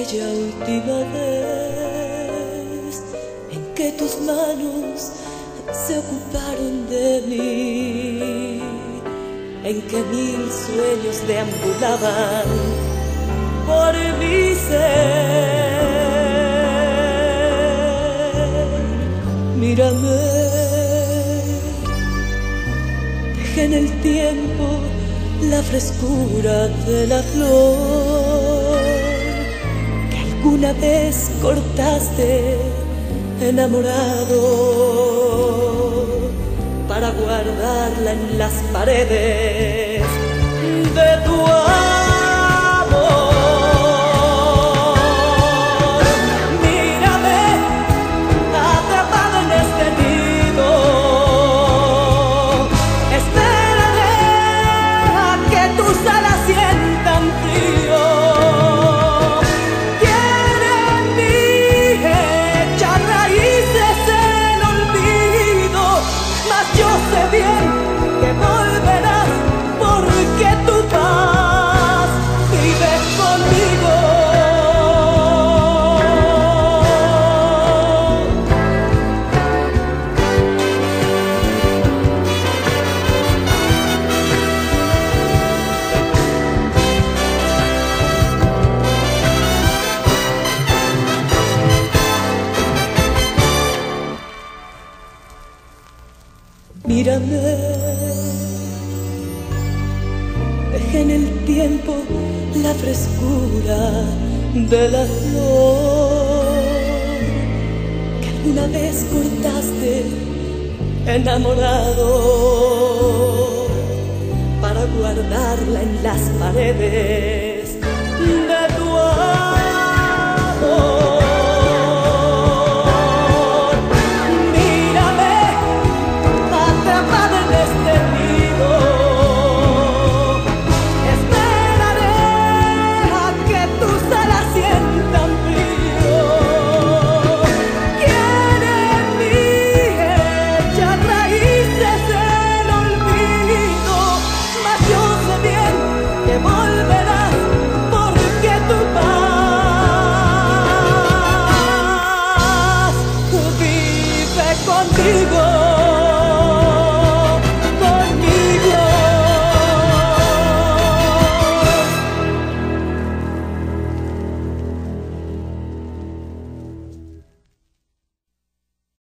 aquella última vez en que tus manos se ocuparon de mí, en que 1000 sueños deambulaban por mi ser. Mírame, dejé en el tiempo la frescura de la flor que alguna vez cortaste enamorado para guardarla en las paredes de tu amor. Mírame, atrapado en este nido, esperaré a que tus alas sientan frío. Quiere en mí echar raíces el olvido, mas yo sé bien que volverás porque tu paz vive conmigo. Mírame, dejé en el tiempo la frescura de la flor que alguna vez cortaste enamorado para guardarla en las paredes de tu amor. Volverás porque tu paz vive contigo.